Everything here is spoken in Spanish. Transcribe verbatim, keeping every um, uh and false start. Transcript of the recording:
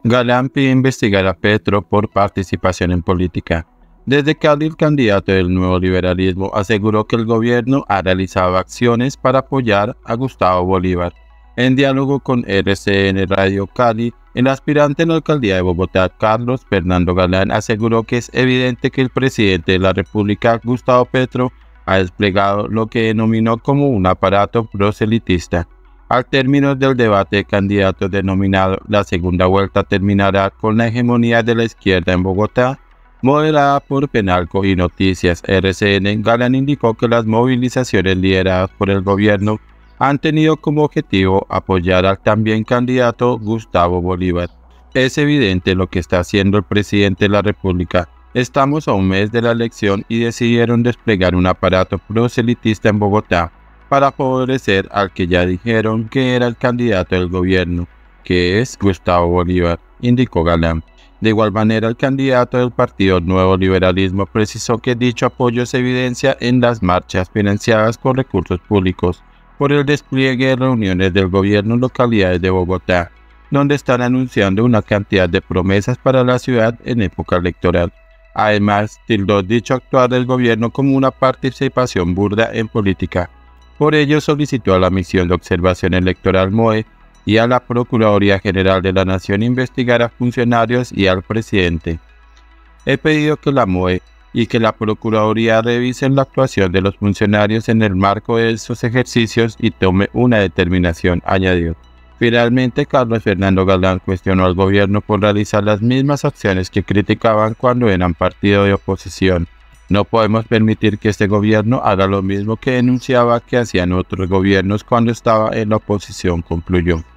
Galán pide investigar a Petro por participación en política. Desde Cali, el candidato del nuevo liberalismo aseguró que el gobierno ha realizado acciones para apoyar a Gustavo Bolívar. En diálogo con R C N Radio Cali, el aspirante en la alcaldía de Bogotá, Carlos Fernando Galán, aseguró que es evidente que el presidente de la República, Gustavo Petro, ha desplegado lo que denominó como un aparato proselitista. Al término del debate de candidatos denominado La Segunda Vuelta terminará con la hegemonía de la izquierda en Bogotá, moderada por Penalco y Noticias R C N, Galán indicó que las movilizaciones lideradas por el gobierno han tenido como objetivo apoyar al también candidato Gustavo Bolívar. Es evidente lo que está haciendo el presidente de la República. Estamos a un mes de la elección y decidieron desplegar un aparato proselitista en Bogotá para favorecer al que ya dijeron que era el candidato del gobierno, que es Gustavo Bolívar, indicó Galán. De igual manera, el candidato del Partido Nuevo Liberalismo precisó que dicho apoyo se evidencia en las marchas financiadas con recursos públicos por el despliegue de reuniones del gobierno en localidades de Bogotá, donde están anunciando una cantidad de promesas para la ciudad en época electoral. Además, tildó dicho actuar del gobierno como una participación burda en política. Por ello, solicitó a la Misión de Observación Electoral M O E y a la Procuraduría General de la Nación investigar a funcionarios y al presidente. He pedido que la M O E y que la Procuraduría revisen la actuación de los funcionarios en el marco de esos ejercicios y tome una determinación, añadió. Finalmente, Carlos Fernando Galán cuestionó al gobierno por realizar las mismas acciones que criticaban cuando eran partido de oposición. No podemos permitir que este gobierno haga lo mismo que denunciaba que hacían otros gobiernos cuando estaba en la oposición, concluyó.